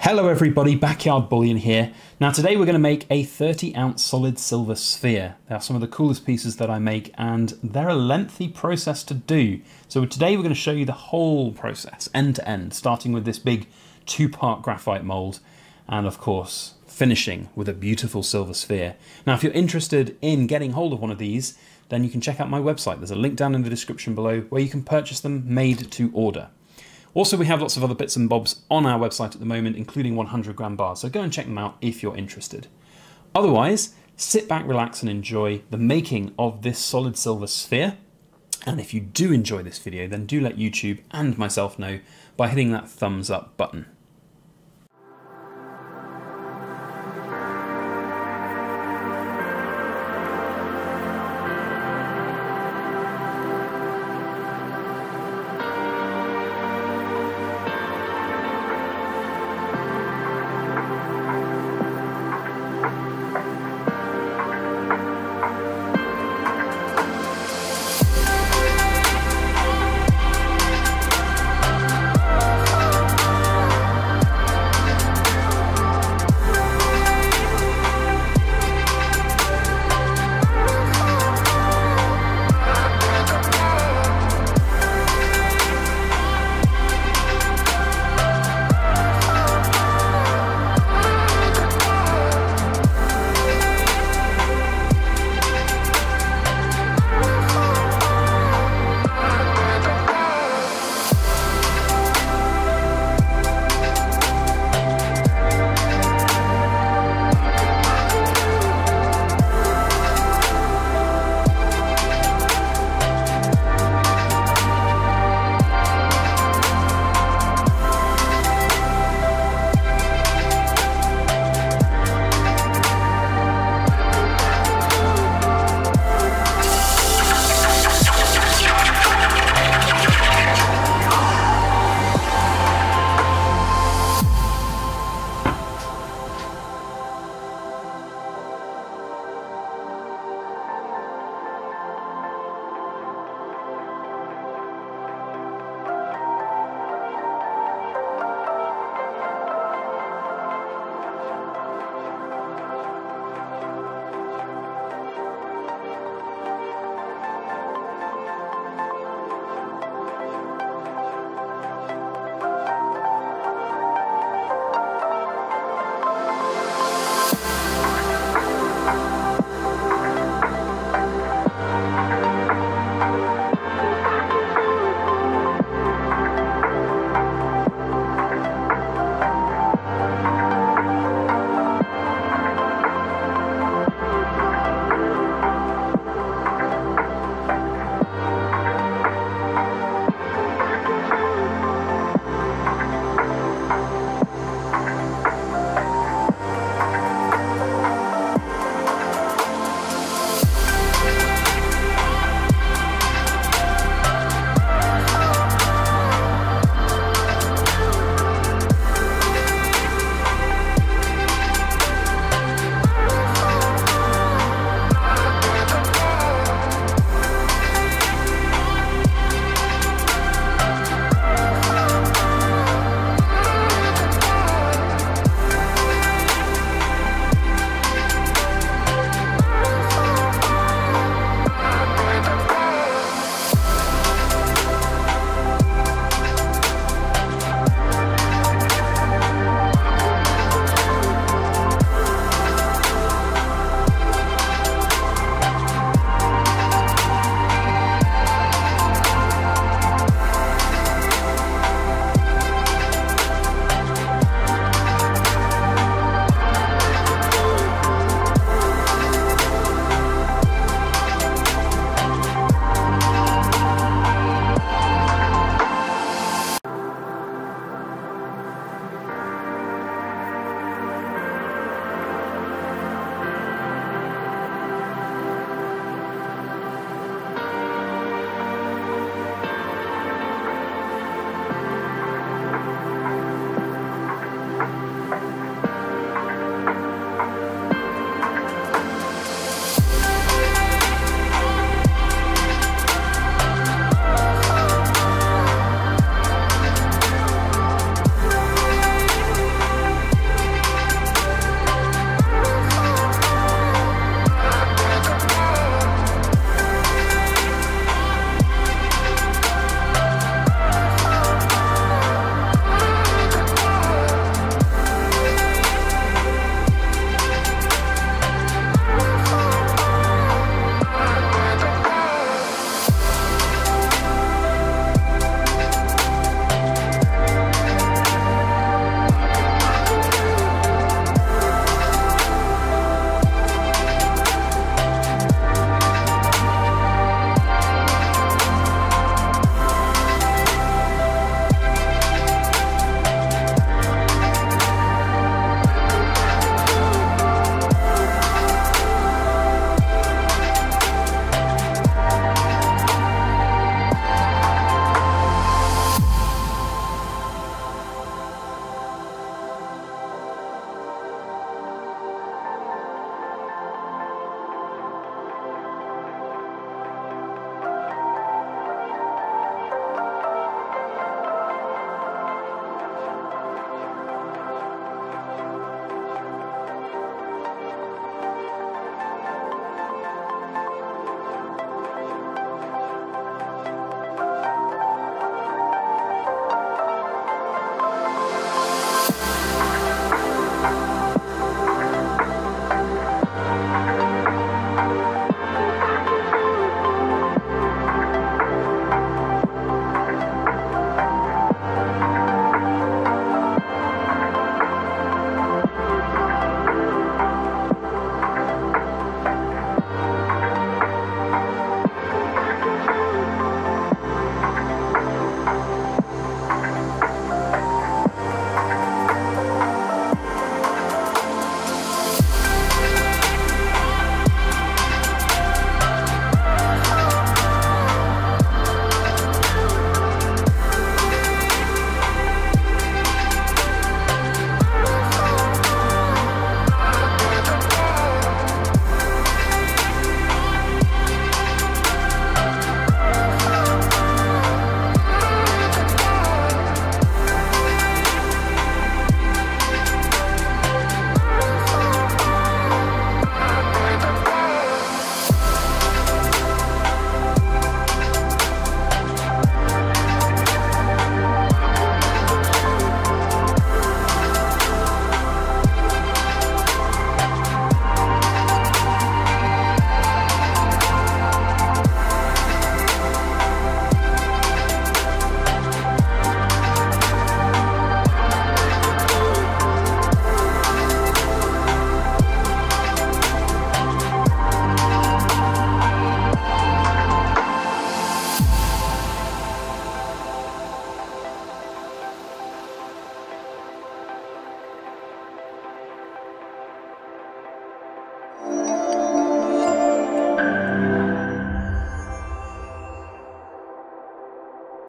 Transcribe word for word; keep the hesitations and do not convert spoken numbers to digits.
Hello everybody, Backyard Bullion here. Now today we're going to make a thirty ounce solid silver sphere. They are some of the coolest pieces that I make and they're a lengthy process to do. So today we're going to show you the whole process, end to end, starting with this big two-part graphite mold and of course finishing with a beautiful silver sphere. Now if you're interested in getting hold of one of these, then you can check out my website. There's a link down in the description below where you can purchase them made to order. Also, we have lots of other bits and bobs on our website at the moment, including one hundred gram bars, so go and check them out if you're interested. Otherwise, sit back, relax and enjoy the making of this solid silver sphere. And if you do enjoy this video, then do let YouTube and myself know by hitting that thumbs up button.